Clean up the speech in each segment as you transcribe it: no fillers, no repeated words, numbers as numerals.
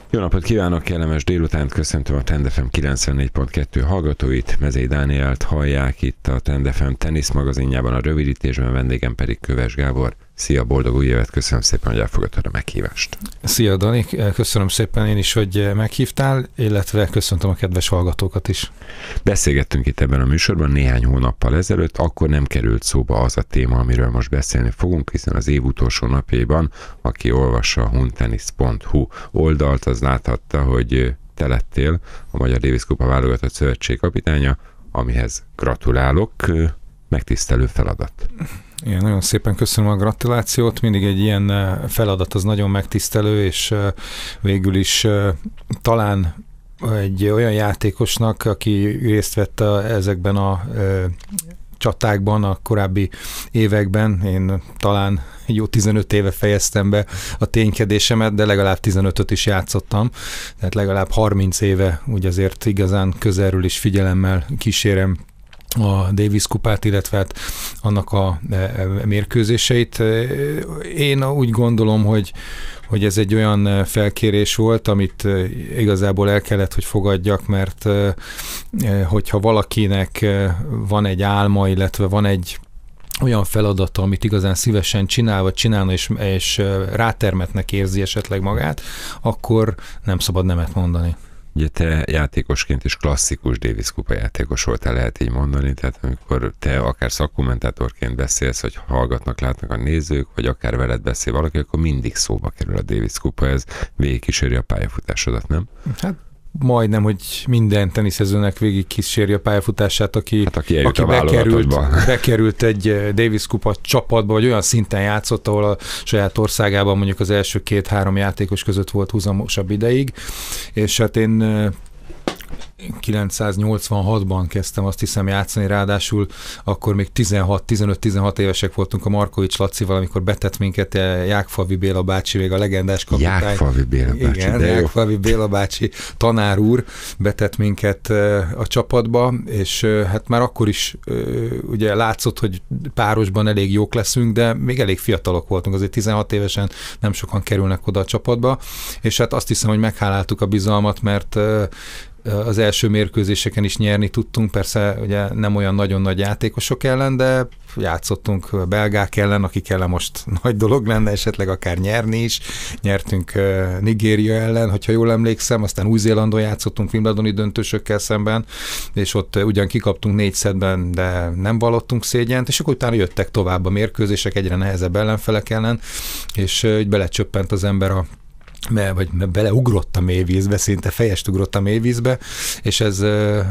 Jó napot kívánok, kellemes délutánt, köszöntöm a Trend FM 94.2 hallgatóit, Mezei Dánielt hallják itt a Trend FM tenisz magazinjában, a rövidítésben, vendégem pedig Köves Gábor. Szia, boldog új évet, köszönöm szépen, hogy elfogadtad a meghívást. Szia Dani, köszönöm szépen én is, hogy meghívtál, illetve köszöntöm a kedves hallgatókat is. Beszélgettünk itt ebben a műsorban néhány hónappal ezelőtt, akkor nem került szóba az a téma, amiről most beszélni fogunk, hiszen az év utolsó napjaiban, aki olvassa a huntennis.hu oldalt, az láthatta, hogy te lettél a Magyar Davis Kupa válogatott szövetségkapitánya, amihez gratulálok, megtisztelő feladat. Igen, nagyon szépen köszönöm a gratulációt, mindig egy ilyen feladat az nagyon megtisztelő, és végül is talán egy olyan játékosnak, aki részt vett ezekben a csatákban a korábbi években, én talán jó 15 éve fejeztem be a ténykedésemet, de legalább 15-öt is játszottam, tehát legalább 30 éve úgy azért igazán közelről is figyelemmel kísérem a Davis kupát, illetve hát annak a mérkőzéseit. Én úgy gondolom, hogy ez egy olyan felkérés volt, amit igazából el kellett, hogy fogadjak, mert hogyha valakinek van egy álma, illetve van egy olyan feladata, amit igazán szívesen csinál, vagy csinálna, és rátermetnek érzi esetleg magát, akkor nem szabad nemet mondani. Ugye te játékosként is klasszikus Davis Kupa játékos voltál, lehet így mondani, tehát amikor te akár szakkommentátorként beszélsz, hogy hallgatnak, látnak a nézők, vagy akár veled beszél valaki, akkor mindig szóba kerül a Davis Kupa, ez végigkíséri a pályafutásodat, nem? Hát majdnem, hogy minden teniszezőnek végig kíséri a pályafutását, aki bekerült egy Davis Kupa csapatba, vagy olyan szinten játszott, ahol a saját országában mondjuk az első 2-3 játékos között volt húzamosabb ideig, és hát én 986-ban kezdtem azt hiszem játszani, ráadásul akkor még 15-16 évesek voltunk a Markovics Lacival, amikor betett minket Jákfalvi Béla bácsi, még a legendás kapitány. Jákfalvi Béla bácsi, igen, Jákfalvi Béla bácsi tanár úr betett minket a csapatba, és hát már akkor is ugye látszott, hogy párosban elég jók leszünk, de még elég fiatalok voltunk, azért 16 évesen nem sokan kerülnek oda a csapatba, és hát azt hiszem, hogy megháláltuk a bizalmat, mert az első mérkőzéseken is nyerni tudtunk, persze ugye nem olyan nagyon nagy játékosok ellen, de játszottunk belgák ellen, akik ellen most nagy dolog lenne, esetleg akár nyerni is. Nyertünk Nigéria ellen, hogyha jól emlékszem, aztán Új-Zélandon játszottunk Wimbledoni döntősökkel szemben, és ott ugyan kikaptunk 4 szettben, de nem vallottunk szégyent, és akkor utána jöttek tovább a mérkőzések egyre nehezebb ellenfelek ellen, és így belecsöppent az ember vagy beleugrott a mélyvízbe, szinte fejest ugrott a mélyvízbe, és ez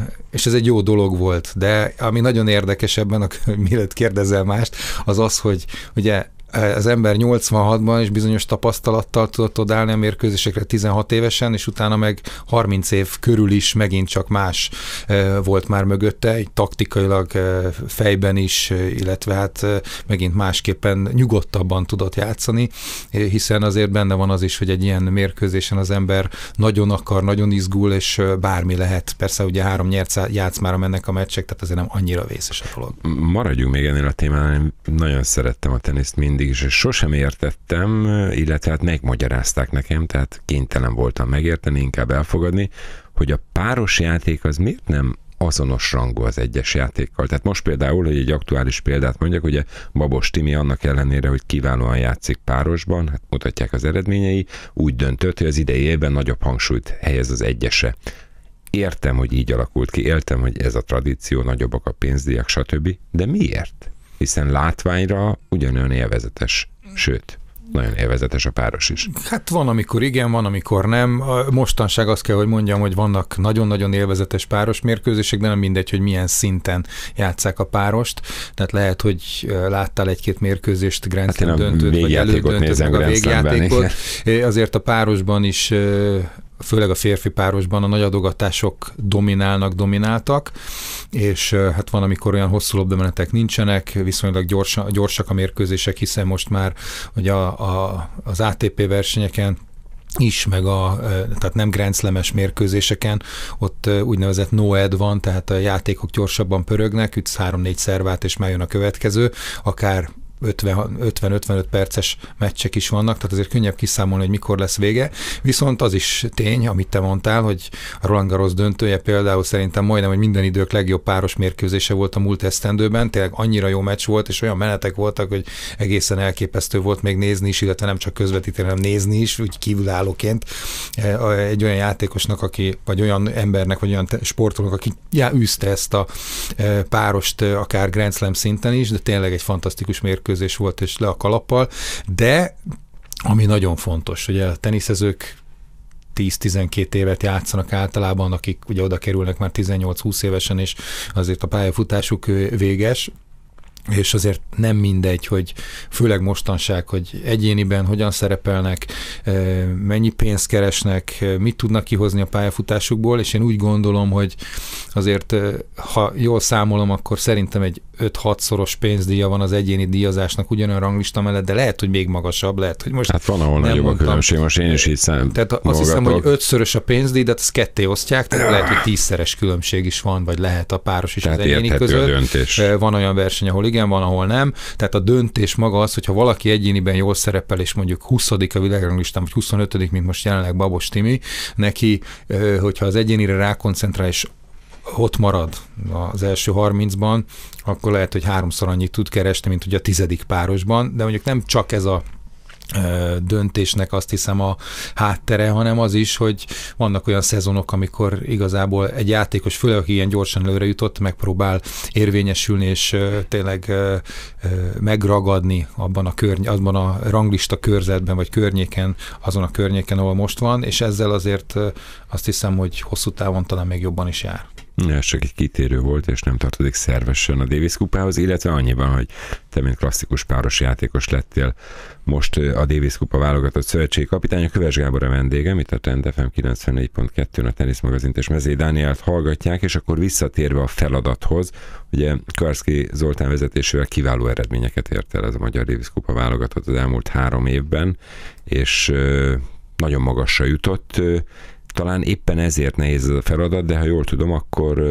egy jó dolog volt. De ami nagyon érdekes ebben, mielőtt kérdezel mást, az, hogy ugye az ember 86-ban is bizonyos tapasztalattal tudott odállni a mérkőzésekre 16 évesen, és utána meg 30 év körül is megint csak más volt már mögötte, egy taktikailag fejben is, illetve hát megint másképpen nyugodtabban tudott játszani, hiszen azért benne van az is, hogy egy ilyen mérkőzésen az ember nagyon akar, nagyon izgul, és bármi lehet. Persze ugye 3 nyert játszmára mennek a meccsek, tehát azért nem annyira vészes a dolog. Maradjunk még ennél a témánál, nagyon szerettem a teniszt mindig, és sosem értettem, illetve hát megmagyarázták nekem, tehát kénytelen voltam megérteni, inkább elfogadni, hogy a páros játék az miért nem azonos rangú az egyes játékkal. Tehát most például, hogy egy aktuális példát mondjak, ugye Babos Timi annak ellenére, hogy kiválóan játszik párosban, hát mutatják az eredményei, úgy döntött, hogy az idei évben nagyobb hangsúlyt helyez az egyesre. Értem, hogy így alakult ki, értem, hogy ez a tradíció, nagyobbak a pénzdíjak, stb. De miért? Hiszen látványra ugyanolyan élvezetes, sőt, nagyon élvezetes a páros is. Hát van, amikor igen, van, amikor nem. Mostanság azt kell, hogy mondjam, hogy vannak nagyon-nagyon élvezetes páros mérkőzések, de nem mindegy, hogy milyen szinten játsszák a párost. Tehát lehet, hogy láttál egy-két mérkőzést, Grand Slam döntőt, vagy elődöntőt, meg a végjátékot. Azért a párosban is, főleg a férfi párosban a nagy adogatások domináltak, és hát van, amikor olyan hosszú labdamenetek nincsenek, viszonylag gyorsak a mérkőzések, hiszen most már ugye az ATP versenyeken is, meg tehát nem Grand Slam-es mérkőzéseken, ott úgynevezett no-ed van, tehát a játékok gyorsabban pörögnek, ütsz 3-4 szervát, és már jön a következő, akár 50-55 perces meccsek is vannak, tehát azért könnyebb kiszámolni, hogy mikor lesz vége. Viszont az is tény, amit te mondtál, hogy a Roland Garros döntője például szerintem majdnem, hogy minden idők legjobb páros mérkőzése volt a múlt esztendőben, tényleg annyira jó meccs volt, és olyan menetek voltak, hogy egészen elképesztő volt még nézni is, illetve nem csak közvetíteni, hanem nézni is, úgy kívülállóként egy olyan játékosnak, vagy olyan embernek, vagy olyan sportolónak, aki űzte ezt a párost akár Grand Slam szinten is, de tényleg egy fantasztikus mérkőzés volt, és le a kalappal, de ami nagyon fontos, ugye a teniszezők 10-12 évet játszanak általában, akik ugye oda kerülnek már 18-20 évesen, és azért a pályafutásuk véges, és azért nem mindegy, hogy főleg mostanság, hogy egyéniben hogyan szerepelnek, mennyi pénzt keresnek, mit tudnak kihozni a pályafutásukból, és én úgy gondolom, hogy azért, ha jól számolom, akkor szerintem egy 5-6-szoros pénzdíja van az egyéni díjazásnak ugyanolyan ranglista mellett, de lehet, hogy még magasabb, lehet, hogy most... Hát van, ahol nagyobb a különbség, most én is így számolom. Tehát azt hiszem, hogy 5-szörös a pénzdíj, de azt ketté osztják, tehát lehet, hogy 10-szeres különbség is van, vagy lehet a páros is tehát az egyéni között. A döntés. Van olyan verseny, ahol igen, van, ahol nem. Tehát a döntés maga az, hogyha valaki egyéniben jól szerepel, és mondjuk 20. a világranglistán, vagy 25., mint most jelenleg Babos Timi, neki, hogyha az egyénire rákoncentrál, és ott marad az első 30-ban, akkor lehet, hogy 3-szor annyit tud keresni, mint ugye a 10. párosban, de mondjuk nem csak ez a döntésnek azt hiszem a háttere, hanem az is, hogy vannak olyan szezonok, amikor igazából egy játékos, főleg aki ilyen gyorsan előre jutott, megpróbál érvényesülni, és tényleg megragadni abban a ranglista körzetben, vagy környéken, azon a környéken, ahol most van, és ezzel azért azt hiszem, hogy hosszú távon talán még jobban is jár. Ez csak egy kitérő volt, és nem tartozik szervesen a Davis kupához, illetve annyiban, hogy te, mint klasszikus páros játékos lettél most a Davis kupa válogatott szövetségi kapitány, a Köves Gábor a vendégem, itt a Trend FM 94.2-n a teniszmagazint és Mezei Dánielt hallgatják, és akkor visszatérve a feladathoz, ugye Kowarski Zoltán vezetésével kiváló eredményeket ért el ez a magyar Davis kupa válogatott az elmúlt 3 évben, és nagyon magasra jutott. Talán éppen ezért nehéz ez a feladat, de ha jól tudom, akkor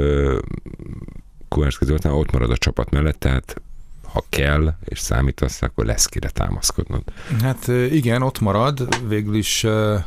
Kowarski Zoltán ott marad a csapat mellett, tehát ha kell, és számítasz, akkor lesz kire támaszkodnod. Hát igen, ott marad, végül is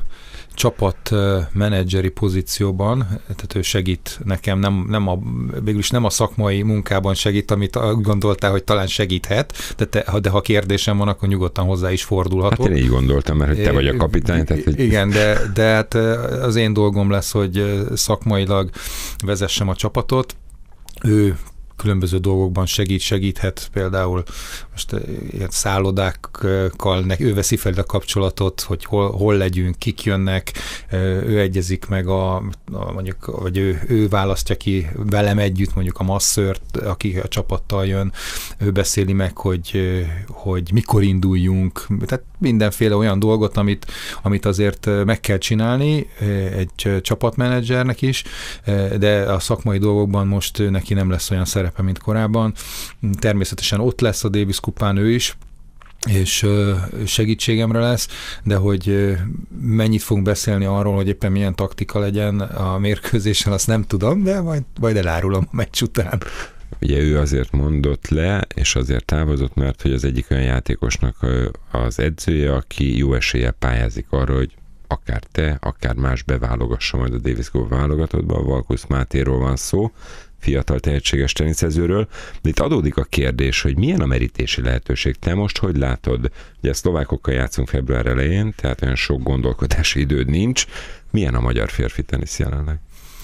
csapatmenedzseri pozícióban, tehát ő segít nekem, végül is nem a szakmai munkában segít, amit gondoltál, hogy talán segíthet, de ha kérdésem van, akkor nyugodtan hozzá is fordulhatok. Hát én így gondoltam, mert hogy te vagy a kapitány. Tehát, hogy... Igen, de hát az én dolgom lesz, hogy szakmailag vezessem a csapatot. Ő különböző dolgokban segíthet, például most ilyen szállodákkal, ő veszi fel a kapcsolatot, hogy hol legyünk, kik jönnek, ő egyezik meg mondjuk, vagy ő választja ki velem együtt mondjuk a masszört, aki a csapattal jön, ő beszéli meg, hogy mikor induljunk, tehát mindenféle olyan dolgot, amit azért meg kell csinálni egy csapatmenedzsernek is, de a szakmai dolgokban most neki nem lesz olyan szerepe, mint korábban. Természetesen ott lesz a Davis kupán ő is, és segítségemre lesz, de hogy mennyit fogunk beszélni arról, hogy éppen milyen taktika legyen a mérkőzésen, azt nem tudom, de majd elárulom a meccs után. Ugye ő azért mondott le, és azért távozott, mert hogy az egyik olyan játékosnak az edzője, aki jó eséllyel pályázik arra, hogy akár te, akár más beválogassa majd a Davis Kupa válogatottba, a Valkusz Mátéról van szó, fiatal tehetséges teniszezőről, de itt adódik a kérdés, hogy milyen a merítési lehetőség. Te most hogy látod? Ugye a szlovákokkal játszunk február elején, tehát olyan sok gondolkodási időd nincs. Milyen a magyar férfi tenisz jelenleg?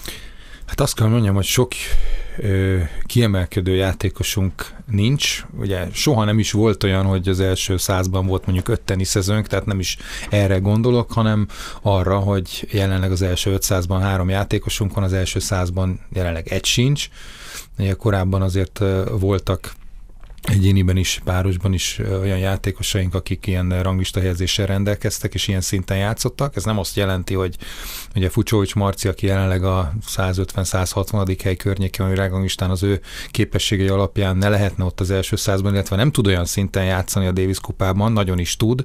Hát azt kell mondjam, hogy sok kiemelkedő játékosunk nincs. Ugye soha nem is volt olyan, hogy az első 100-ban volt mondjuk 5 teniszezőnk, tehát nem is erre gondolok, hanem arra, hogy jelenleg az első 500-ban 3 játékosunk van, az első 100-ban jelenleg egy sincs. Ugye korábban azért voltak egyéniben is, párosban is olyan játékosaink, akik ilyen ranglista helyezéssel rendelkeztek, és ilyen szinten játszottak. Ez nem azt jelenti, hogy ugye Fucsovics Marci, aki jelenleg a 150-160. hely környéken a világranglistán, az ő képességei alapján ne lehetne ott az első 100-ban, illetve nem tud olyan szinten játszani a Davis kupában, nagyon is tud,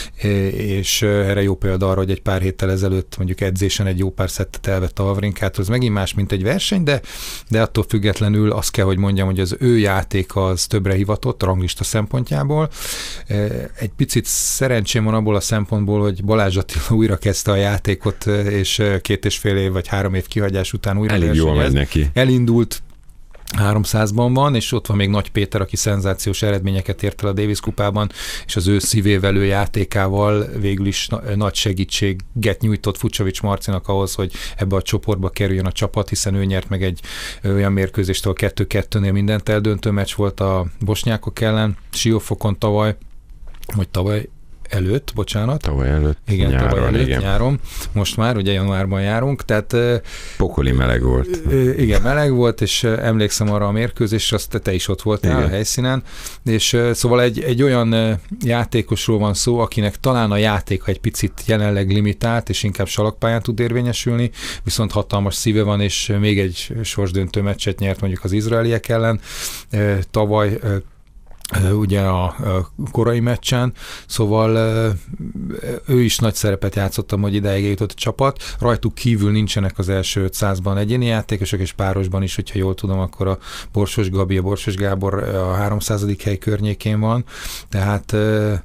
és erre jó példa arra, hogy egy pár héttel ezelőtt mondjuk edzésen egy jó pár szettet elvett a Wawrinkától, ez megint más, mint egy verseny, de attól függetlenül azt kell, hogy mondjam, hogy az ő játéka az többre behivatott ranglista szempontjából. Egy picit szerencsém van abból a szempontból, hogy Balázs Attila újra kezdte a játékot, és 2,5 év vagy 3 év kihagyás után újra elég jól megy neki. Elindult, 300-ban van, és ott van még Nagy Péter, aki szenzációs eredményeket ért el a Davis kupában, és az ő szívévelő játékával végül is nagy segítséget nyújtott Fucsovics Marcinak ahhoz, hogy ebbe a csoportba kerüljön a csapat, hiszen ő nyert meg egy olyan mérkőzést, ahol 2-2-nél mindent eldöntő meccs volt a bosnyákok ellen, Siófokon tavaly előtt. Igen, nyáron, tavaly előtt, igen. nyáron. Most már, ugye januárban járunk, tehát... Pokoli meleg volt. Igen, meleg volt, és emlékszem arra a mérkőzésre, azt te is ott voltál a helyszínen, és szóval egy olyan játékosról van szó, akinek talán a játéka egy picit jelenleg limitált, és inkább salakpályán tud érvényesülni, viszont hatalmas szíve van, és még egy sorsdöntő meccset nyert mondjuk az izraeliek ellen tavaly, ugye a korai meccsen, szóval ő is nagy szerepet játszottam, hogy ideig jutott a csapat. Rajtuk kívül nincsenek az első 500-ban egyéni játékosok, és párosban is, hogyha jól tudom, akkor a Borsos Gabi, a Borsos Gábor a 300. hely környékén van, tehát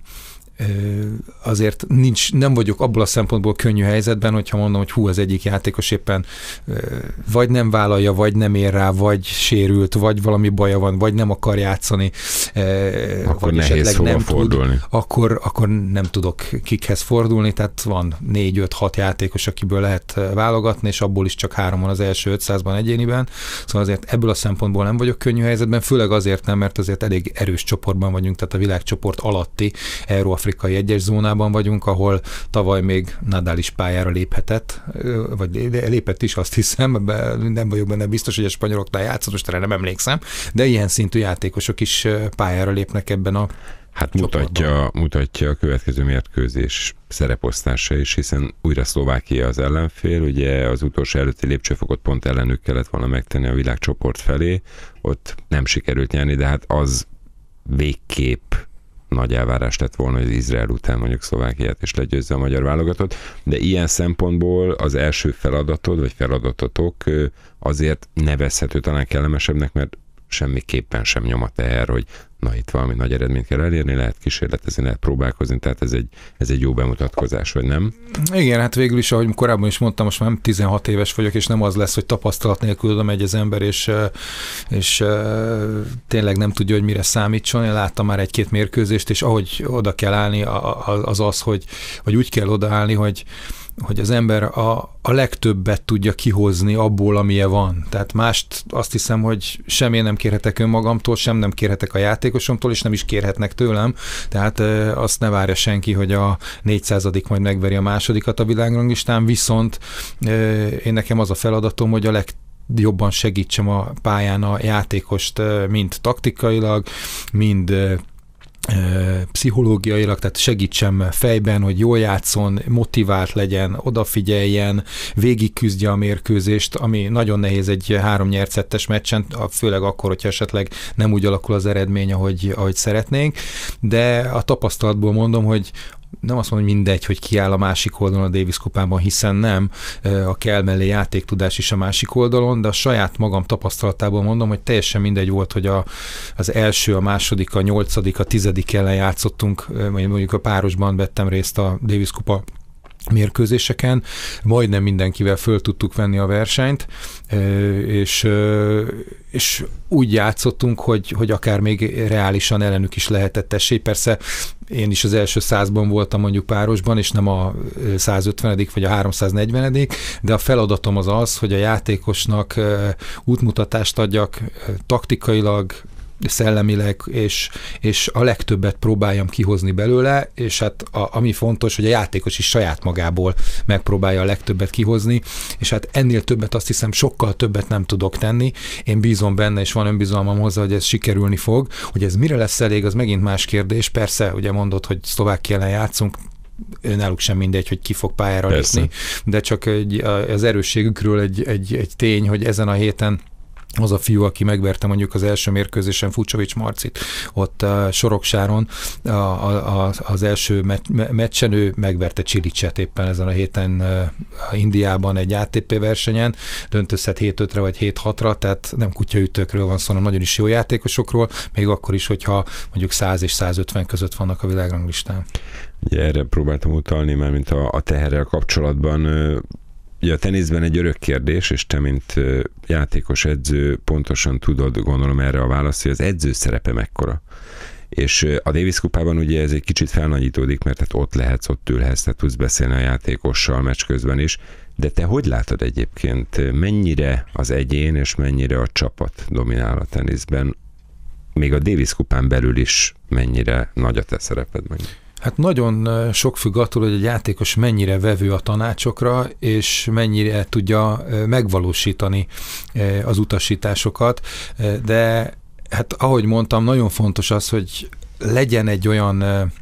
azért nem vagyok abból a szempontból könnyű helyzetben, hogyha mondom, hogy az egyik játékos éppen vagy nem vállalja, vagy nem ér rá, vagy sérült, vagy valami baja van, vagy nem akar játszani, akkor vagy nehéz hova nem fordulni. Akkor nem tudok kikhez fordulni, tehát van 4-5-6 játékos, akiből lehet válogatni, és abból is csak 3 van az első 500-ban egyéniben, szóval azért ebből a szempontból nem vagyok könnyű helyzetben, főleg azért nem, mert azért elég erős csoportban vagyunk, tehát a világcsoport alatti afrikai egyes zónában vagyunk, ahol tavaly még Nadal is pályára léphetett, vagy lépett is, azt hiszem, nem vagyok benne biztos, hogy a spanyoloknál játszott, most erre nem emlékszem, de ilyen szintű játékosok is pályára lépnek ebben a mutatja a következő mérkőzés szereposztása is, hiszen újra Szlovákia az ellenfél, ugye az utolsó előtti lépcsőfokot pont ellenük kellett volna megtenni a világcsoport felé, ott nem sikerült nyerni, de hát az végképp nagy elvárás lett volna, hogy az Izrael után mondjuk Szlovákiát is legyőzze a magyar válogatott, de ilyen szempontból az első feladatod, vagy feladatotok azért nevezhető talán kellemesebbnek, mert semmiképpen sem nyom a teher, hogy na itt valami nagy eredményt kell elérni, lehet kísérletezni, lehet próbálkozni, tehát ez egy jó bemutatkozás, vagy nem? Igen, hát végül is, ahogy korábban is mondtam, most már nem 16 éves vagyok, és nem az lesz, hogy tapasztalat nélkül oda megy az ember, és tényleg nem tudja, hogy mire számítson. Én láttam már 1-2 mérkőzést, és ahogy oda kell állni, hogy úgy kell odaállni, hogy az ember a legtöbbet tudja kihozni abból, amilyen van. Tehát mást azt hiszem, hogy sem én nem kérhetek önmagamtól, sem nem kérhetek a játékosomtól, és nem is kérhetnek tőlem. Tehát azt ne várja senki, hogy a 400. majd megveri a másodikat a világranglistán, viszont én nekem az a feladatom, hogy a legjobban segítsem a pályán a játékost, mind taktikailag, mind pszichológiailag, tehát segítsem fejben, hogy jól játszon, motivált legyen, odafigyeljen, végigküzdje a mérkőzést, ami nagyon nehéz egy 3 nyert szettes meccsen, főleg akkor, hogyha esetleg nem úgy alakul az eredmény, ahogy szeretnénk, de a tapasztalatból mondom, hogy nem azt mondom, hogy mindegy, hogy kiáll a másik oldalon a Davis kupában, hiszen nem, a kell mellé játéktudás is a másik oldalon, de a saját magam tapasztalatából mondom, hogy teljesen mindegy volt, hogy az első, a második, a 8., a 10. ellen játszottunk, mondjuk a párosban vettem részt a Davis kupa mérkőzéseken, majdnem mindenkivel föl tudtuk venni a versenyt, és úgy játszottunk, hogy akár még reálisan ellenük is lehetett esély. Persze én is az első 100-ban voltam mondjuk párosban, és nem a 150. vagy a 340. De a feladatom az, hogy a játékosnak útmutatást adjak taktikailag, szellemileg, és a legtöbbet próbáljam kihozni belőle, és hát ami fontos, hogy a játékos is saját magából megpróbálja a legtöbbet kihozni, és hát ennél többet, azt hiszem, sokkal többet nem tudok tenni. Én bízom benne, és van önbizalmam hozzá, hogy ez sikerülni fog. Hogy ez mire lesz elég, az megint más kérdés. Persze, ugye mondod, hogy Szlovákia ellen játszunk, náluk sem mindegy, hogy ki fog pályára lépni, de csak az erősségükről egy tény, hogy ezen a héten az a fiú, aki megverte mondjuk az első mérkőzésen Fucsovics Marcit, ott Soroksáron az első meccsen ő megverte Csilicset éppen ezen a héten Indiában egy ATP versenyen, döntőszett 7-5-re vagy 7-6-ra, tehát nem kutyaütőkről van szó, hanem nagyon is jó játékosokról, még akkor is, hogyha mondjuk 100 és 150 között vannak a világranglistán. Ugye erre próbáltam utalni, már mint a teherrel kapcsolatban. Ugye a teniszben egy örök kérdés, és te, mint játékos edző pontosan tudod, gondolom erre a választ, hogy az edző szerepe mekkora. És a Davis kupában ugye ez egy kicsit felnagyítódik, mert tehát ott lehetsz, ott ülhetsz, tehát tudsz beszélni a játékossal meccs közben is, de te hogy látod egyébként, mennyire az egyén és mennyire a csapat dominál a teniszben, még a Davis kupán belül is mennyire nagy a te szereped meg? Hát nagyon sok függ attól, hogy egy játékos mennyire vevő a tanácsokra, és mennyire tudja megvalósítani az utasításokat, de hát ahogy mondtam, nagyon fontos az, hogy legyen egy olyan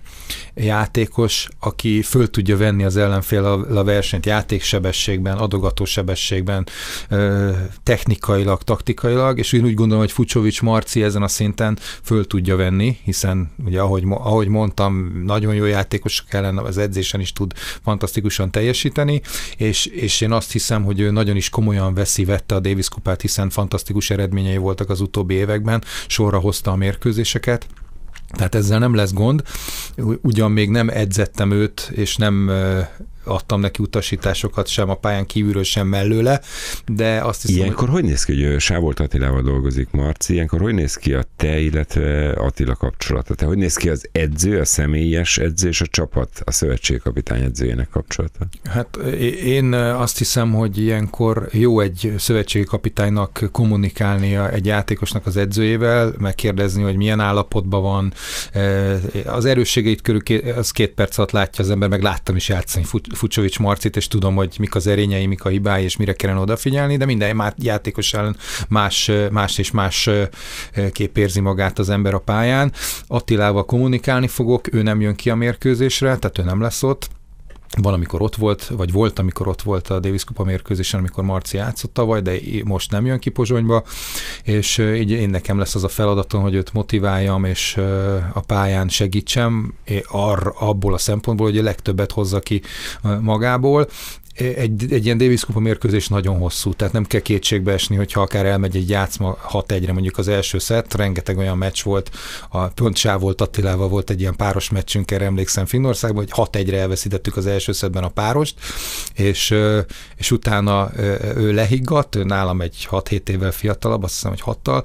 játékos, aki föl tudja venni az ellenfél a versenyt játéksebességben, adogatósebességben, technikailag, taktikailag, és én úgy gondolom, hogy Fucsovics Marci ezen a szinten föl tudja venni, hiszen ugye ahogy mondtam, nagyon jó játékosok ellen az edzésen is tud fantasztikusan teljesíteni, és én azt hiszem, hogy ő nagyon is komolyan vette a Davis kupát, hiszen fantasztikus eredményei voltak az utóbbi években, sorra hozta a mérkőzéseket. Tehát ezzel nem lesz gond. Ugyan még nem edzettem őt, és nem adtam neki utasításokat sem a pályán kívülről, sem mellőle, de azt hiszem, ilyenkor hogy néz ki, hogy Sávolt Attilával dolgozik Marci, ilyenkor hogy néz ki a te, illetve Attila kapcsolata? Te hogy néz ki az edző, a személyes edző és a csapat, a szövetségkapitány edzőjének kapcsolata? Hát én azt hiszem, hogy ilyenkor jó egy szövetségi kapitánynak kommunikálnia egy játékosnak az edzőjével, megkérdezni, hogy milyen állapotban van. Az erősségeit körül az 2 perc alatt látja az ember, meg láttam is játszani Fucsovics Marcit, és tudom, hogy mik az erényei, mik a hibái, és mire kellene odafigyelni, de minden már játékos ellen más és más kép érzi magát az ember a pályán. Attilával kommunikálni fogok, ő nem jön ki a mérkőzésre, tehát ő nem lesz ott. Van, amikor ott volt, vagy volt, amikor ott volt a Davis kupa mérkőzésen, amikor Marci játszott tavaly, de most nem jön ki Pozsonyba, és így én nekem lesz az a feladatom, hogy őt motiváljam, és a pályán segítsem, abból a szempontból, hogy a legtöbbet hozza ki magából. Egy ilyen Davis kupa mérkőzés nagyon hosszú, tehát nem kell kétségbe esni, hogyha akár elmegy egy játszma 6-1-re mondjuk az első szett, rengeteg olyan meccs volt, pont Sávolt Attilával volt egy ilyen páros meccsünk, erre emlékszem Finnországban, hogy 6-1-re elveszítettük az első szettben a párost, és utána ő lehiggadt, ő nálam egy 6-7 évvel fiatalabb, azt hiszem, hogy 6-tal,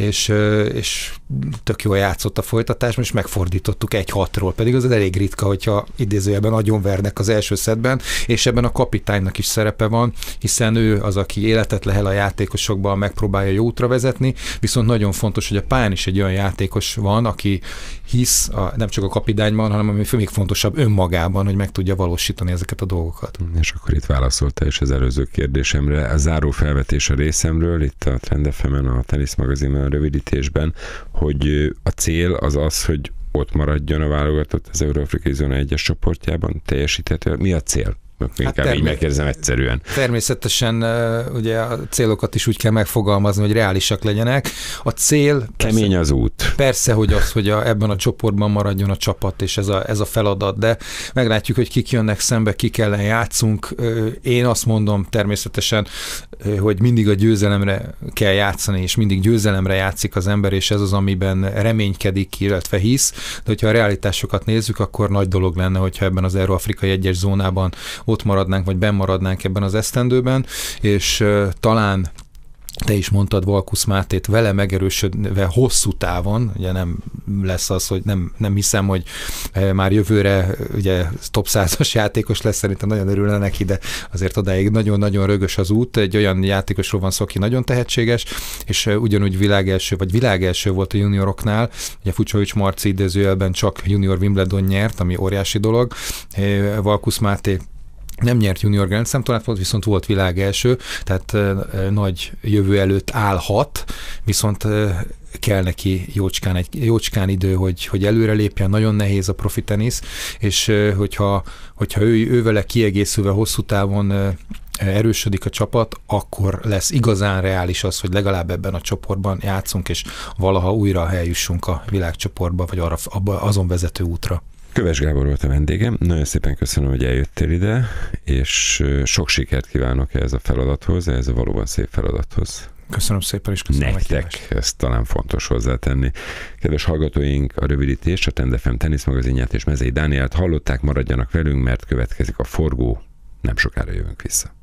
és tök jól játszott a folytatásban, és megfordítottuk 1-6-ról, pedig az elég ritka, hogyha idézőjelben nagyon vernek az első szettben, és ebben a kapitánynak is szerepe van, hiszen ő az, aki életet lehel a játékosokban, megpróbálja jó útra vezetni, viszont nagyon fontos, hogy a pályán is egy olyan játékos van, aki hisz nem csak a kapitányban, hanem ami még fontosabb önmagában, hogy meg tudja valósítani ezeket a dolgokat. És akkor itt válaszolta is az előző kérdésemre. A záró felvetés a részemről, itt a Trend FM-en, a teniszmagazinban, a rövidítésben, hogy a cél az az, hogy ott maradjon a válogatott az Euró-Afrikai Zóna 1-es csoportjában, teljesíthető. Mi a cél? Inkább így megkérdezem egyszerűen. Természetesen ugye a célokat is úgy kell megfogalmazni, hogy reálisak legyenek. A cél... Kemény persze, az út. Persze, hogy az, hogy ebben a csoportban maradjon a csapat, és ez a feladat, de meglátjuk, hogy kik jönnek szembe, kik ellen játszunk. Én azt mondom természetesen, hogy mindig a győzelemre kell játszani, és mindig győzelemre játszik az ember, és ez az, amiben reménykedik, illetve hisz. De hogyha a realitásokat nézzük, akkor nagy dolog lenne, hogyha ebben az Euró-Afrikai 1-es zónában ott maradnánk, vagy benn maradnánk ebben az esztendőben, és talán te is mondtad Valkusz Mátét, vele megerősödve hosszú távon, ugye nem lesz az, hogy nem hiszem, hogy már jövőre ugye top 100-as játékos lesz, szerintem nagyon örülne neki, de azért odáig nagyon-nagyon rögös az út, egy olyan játékosról van szó, aki nagyon tehetséges, és ugyanúgy világelső volt a junioroknál, ugye Fucsovics Marci idézőjelben csak junior Wimbledon nyert, ami óriási dolog, Valkusz Máté nem nyert junior Grand Slam tornát, viszont volt világelső, tehát nagy jövő előtt állhat, viszont kell neki jócskán idő, hogy előre lépjen, nagyon nehéz a profi tenisz, és hogyha ő vele kiegészülve hosszú távon erősödik a csapat, akkor lesz igazán reális az, hogy legalább ebben a csoportban játszunk, és valaha újra eljussunk a világcsoportba, vagy azon vezető útra. Köves Gábor volt a vendégem. Nagyon szépen köszönöm, hogy eljöttél ide, és sok sikert kívánok ehhez a feladathoz, ehhez a valóban szép feladathoz. Köszönöm szépen, és köszönöm. Nektek, ezt talán fontos hozzátenni. Kedves hallgatóink, a rövidítés, a Trend FM teniszmagazinját és Mezei Dánielt hallották, maradjanak velünk, mert következik a forgó, nem sokára jövünk vissza.